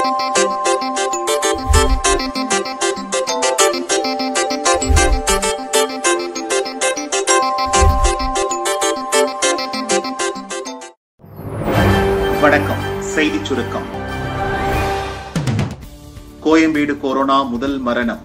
வணக்கம். செய்திச் சுருக்கம். கோயம்பேடு கொரோனா முதல் மரணம்.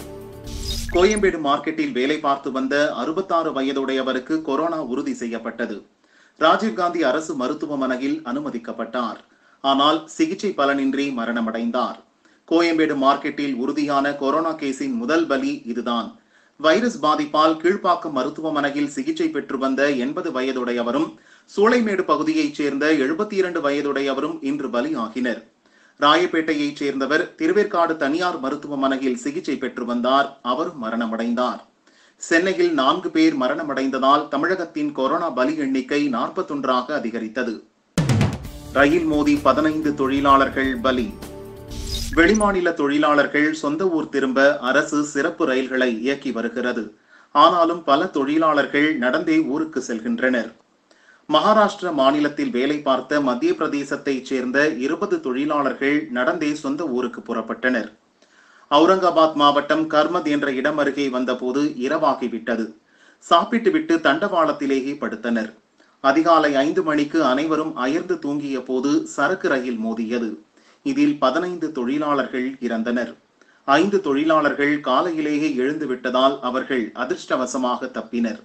கோயம்பேடு மார்க்கெட்டில் வேலை பார்த்து வந்த 66 வயதுடையவருக்கு கொரோனா உறுதி செய்யப்பட்டது. ராஜீவ்காந்தி அரசு மருத்துவமனையில் அனுமதிக்கப்பட்டார். ஆனால் சிகிச்சை பலனின்றி மரணமடைந்தார். கோயம்பேடு மார்க்கெட்டில் உறுதியான கொரோனா கேஸின் முதல் பலி இதுதான். வைரஸ் பாதிப்பால் கீழ்ப்பாக்கம் மருத்துவமனையில் சிகிச்சை பெற்று வந்த 80 வயதுடையவரும் சூளைமேடு பகுதியைச் சேர்ந்த 72 வயதுடையவரும் இன்று பலியாகினர். ராயப்பேட்டையைச் சேர்ந்தவர் திருவேற்காடு தனியார் மருத்துவமனையில் சிகிச்சை பெற்று வந்தார். அவரும் மரணமடைந்தார். சென்னையில் 4 பேர் மரணமடைந்ததால் தமிழகத்தின் கொரோனா பலி எண்ணிக்கை 41ஆக அதிகரித்தது. ரயில் மோதி 15 தொழிலாளர்கள் பலி. வெளிமாநில தொழிலாளர்கள் சொந்த ஊர் திரும்ப அரசு சிறப்பு ரயில்களை இயக்கி வருகிறது. ஆனாலும் பல தொழிலாளர்கள் நடந்தே ஊருக்கு செல்கின்றனர். மகாராஷ்டிர மாநிலத்தில் வேலை பார்த்த மத்திய பிரதேசத்தைச் சேர்ந்த 20 தொழிலாளர்கள் நடந்தே சொந்த ஊருக்கு புறப்பட்டனர். அவுரங்காபாத் மாவட்டம் கர்மத் என்ற இடம் அருகே வந்தபோது இரவாகிவிட்டது. சாப்பிட்டுவிட்டு தண்டவாளத்திலேயே படுத்தனர். அதிகாலை 5 மணிக்கு அனைவரும் அயர்ந்து தூங்கிய போது சரக்கு ரயில் மோதியது. இதில் 15 தொழிலாளர்கள் இறந்தனர். 5 தொழிலாளர்கள் காலையிலேயே எழுந்து விட்டதால் அவர்கள் அதிர்ஷ்டவசமாக தப்பினர்.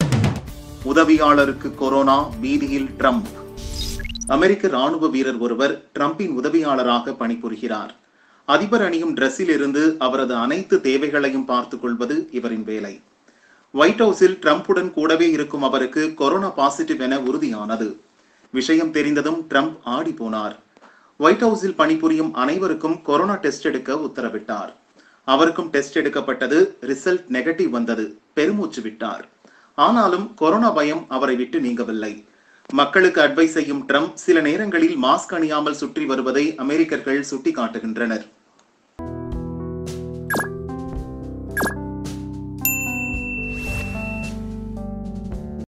உதவியாளருக்கு கொரோனா, பீதியில் ட்ரம்ப். அமெரிக்க ராணுவ வீரர் ஒருவர் ட்ரம்பின் உதவியாளராக பணிபுரிகிறார். அதிபர் அணியும் டிரெஸ்ஸில் இருந்து அவரது அனைத்து தேவைகளையும் பார்த்துக் கொள்வது இவரின் வேலை. ஒயிட் ஹவுஸில் ட்ரம்புடன் கூடவே இருக்கும் அவருக்கு கொரோனா பாசிட்டிவ் என உறுதியானது. விஷயம் தெரிந்ததும் ட்ரம்ப் ஆடி போனார். ஒயிட் ஹவுஸில் பணிபுரியும் அனைவருக்கும் கொரோனா டெஸ்ட் எடுக்க உத்தரவிட்டார். அவருக்கும் டெஸ்ட் எடுக்கப்பட்டது. ரிசல்ட் நெகட்டிவ் வந்தது. பெருமூச்சு விட்டார். ஆனாலும் கொரோனா பயம் அவரை விட்டு நீங்கவில்லை. மக்களுக்கு அட்வைஸ் செய்யும் ட்ரம்ப் சில நேரங்களில் மாஸ்க் அணியாமல் சுற்றி வருவதை அமெரிக்கர்கள் சுட்டிக்காட்டுகின்றனர்.